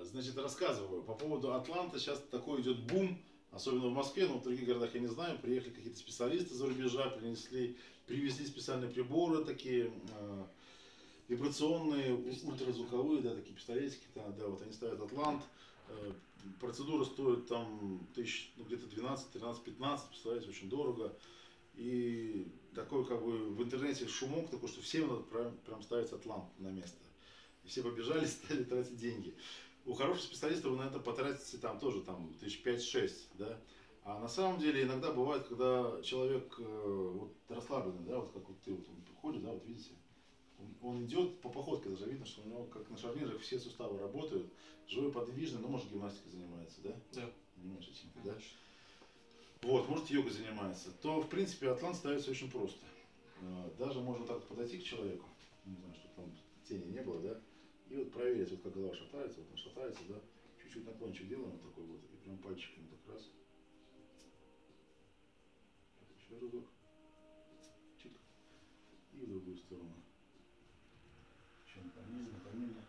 Значит, рассказываю. По поводу Атланта сейчас такой идет бум, особенно в Москве, но в других городах я не знаю. Приехали какие-то специалисты за рубежа, привезли специальные приборы такие, вибрационные, ультразвуковые, да, такие пистолетики, да, вот они ставят Атлант. Процедура стоит там тысяч, ну, где-то 12, 13, 15, представляете, очень дорого. И такой как бы в интернете шумок такой, что всем надо прям ставить Атлант на место. И все побежали, стали тратить деньги. У хороших специалистов вы на это потратите там тоже там, 5-6, да. А на самом деле иногда бывает, когда человек вот, расслабленный, да, вот как вот ты вот, он приходит, да, вот видите, он идет по походке, даже видно, что у него как на шарнирах все суставы работают, живой подвижный, ну может гимнастикой занимается, да? Да. Понимаешь, этим, да? Вот, может йогой занимается, то в принципе Атлант ставится очень просто. Даже можно так подойти к человеку, не знаю, чтобы там тени не было, да, и вот проверить, вот как голова шатается, вот он шатается, да, чуть-чуть наклончик делаем вот такой вот, и прям пальчиками так раз. Еще разок. Чик. И в другую сторону. Еще наклонили.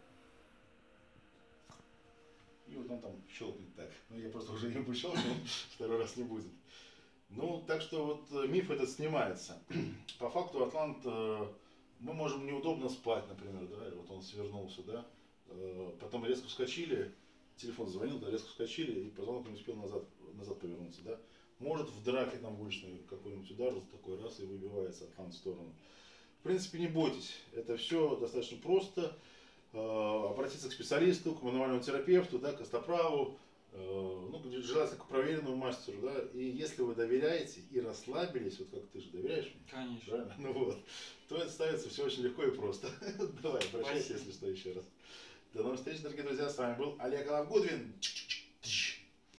И вот он там щелкнет так. Ну я просто уже не щелкнул, второй раз не будет. Ну, так что вот миф этот снимается. По факту Атлант, мы можем неудобно спать, например, да, вот он свернулся, да, потом резко вскочили, телефон звонил, да, резко вскочили, и позвонок не успел назад повернуться, да. Может в драке там уличной какой-нибудь удар, вот такой раз и выбивается Атлант в сторону. В принципе, не бойтесь, это все достаточно просто. Обратиться к специалисту, к мануальному терапевту, да, к костоправу, ну, желательно к проверенному мастеру, да, и если вы доверяете и расслабились, вот как ты же доверяешь мне, Конечно. правильно? Ну вот, то это ставится все очень легко и просто. Давай, прощайся, если что, еще раз. До новых встреч, дорогие друзья, с вами был Олег Алавгудвин.